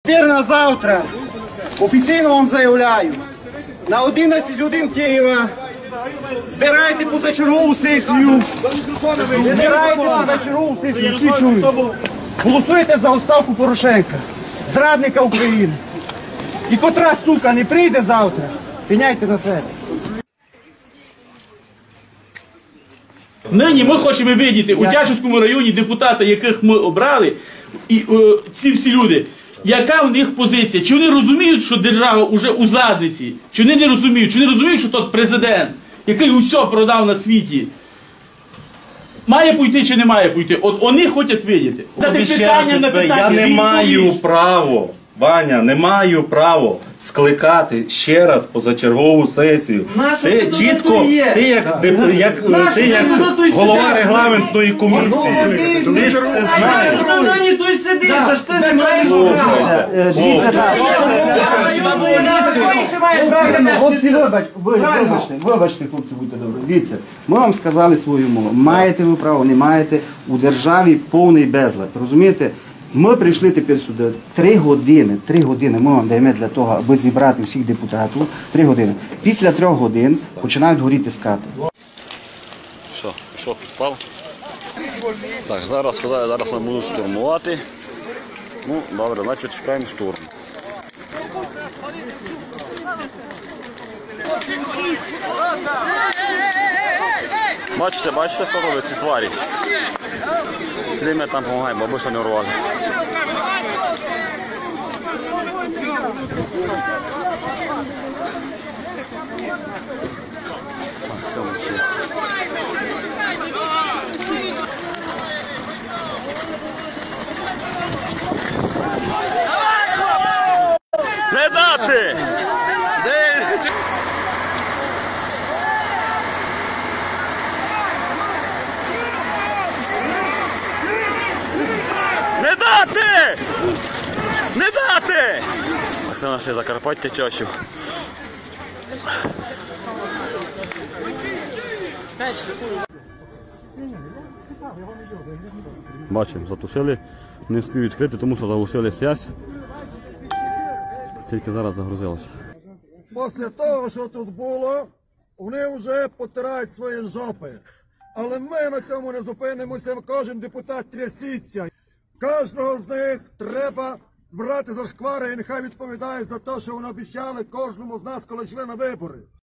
Тепер на завтра офіційно вам заявляю, на 11 годин Києва збирайте позачергову сесію, всі чують. Голосуйте за відставку Порошенка, зрадника України. І котра, сука, не прийде завтра, пеняйте на себе. Нині ми хочемо видіти у Тячівському районі депутата, яких ми обрали, і ці всі люди, яка в них позиція? Чи вони розуміють, що держава вже у задниці? Чи вони не розуміють? Чи вони розуміють, що той президент, який усе продав на світі, має пойти чи не має пойти? От вони хочуть видіти. Я не маю права, Ваня, не маю права скликати ще раз позачергову сесію. Ти чітко, ти як голова регламентної комісії, ти ж це знаєш. Хлопці, вибачте, хлопці, будьте добрі. Дивіться, ми вам сказали свою мову. Маєте ви право, не маєте. У державі повний безлад. Розумієте? Ми прийшли тепер сюди 3 години ми вам даємо для того, аби зібрати всіх депутатів. 3 години. Після 3 годин починають горіти скати. Що, пішов, підпав? Так, зараз сказали, зараз нам будуть штурмувати. Ну, добре, значить чекаємо штурм. Бачите, що роблять ці тварі? Клім'я там допомагає, бабуся не урвали. Не дати! Не дати! Не дати! Це наше Закарпаття тьощу. Бачимо, затушили, не встиг відкрити, тому що заглушили связь. Тільки зараз загрузилося. Після того, що тут було, вони вже потирають свої жопи. Але ми на цьому не зупинимося, кожен депутат трясіться. Кожного з них треба брати за шквари і нехай відповідають за те, що вони обіцяли кожному з нас, коли йшли на вибори.